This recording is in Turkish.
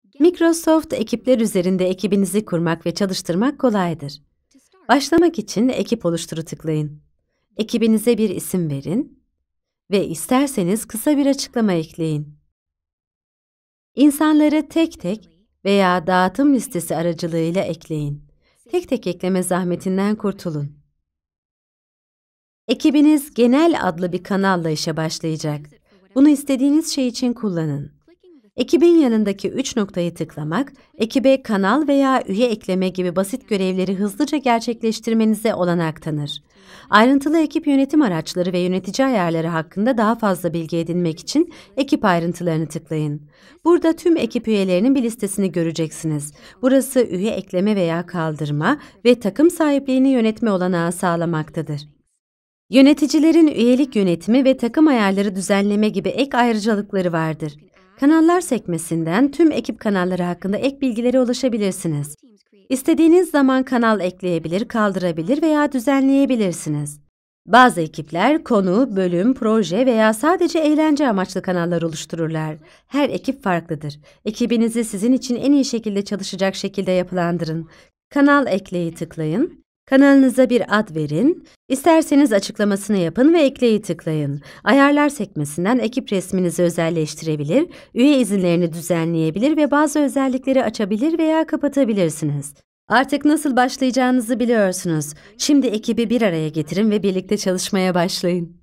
Microsoft ekipler üzerinde ekibinizi kurmak ve çalıştırmak kolaydır. Başlamak için ekip oluşturu tıklayın. Ekibinize bir isim verin ve isterseniz kısa bir açıklama ekleyin. İnsanları tek tek veya dağıtım listesi aracılığıyla ekleyin. Tek tek ekleme zahmetinden kurtulun. Ekibiniz Genel adlı bir kanalla işe başlayacak. Bunu istediğiniz şey için kullanın. Ekibin yanındaki 3 noktayı tıklamak, ekibe kanal veya üye ekleme gibi basit görevleri hızlıca gerçekleştirmenize olanak tanır. Ayrıntılı ekip yönetim araçları ve yönetici ayarları hakkında daha fazla bilgi edinmek için ekip ayrıntılarını tıklayın. Burada tüm ekip üyelerinin bir listesini göreceksiniz. Burası üye ekleme veya kaldırma ve takım sahipliğini yönetme olanağı sağlamaktadır. Yöneticilerin üyelik yönetimi ve takım ayarları düzenleme gibi ek ayrıcalıkları vardır. Kanallar sekmesinden tüm ekip kanalları hakkında ek bilgilere ulaşabilirsiniz. İstediğiniz zaman kanal ekleyebilir, kaldırabilir veya düzenleyebilirsiniz. Bazı ekipler konu, bölüm, proje veya sadece eğlence amaçlı kanallar oluştururlar. Her ekip farklıdır. Ekibinizi sizin için en iyi şekilde çalışacak şekilde yapılandırın. Kanal ekleyi tıklayın. Kanalınıza bir ad verin. İsterseniz açıklamasını yapın ve ekleyi tıklayın. Ayarlar sekmesinden ekip resminizi özelleştirebilir, üye izinlerini düzenleyebilir ve bazı özellikleri açabilir veya kapatabilirsiniz. Artık nasıl başlayacağınızı biliyorsunuz. Şimdi ekibi bir araya getirin ve birlikte çalışmaya başlayın.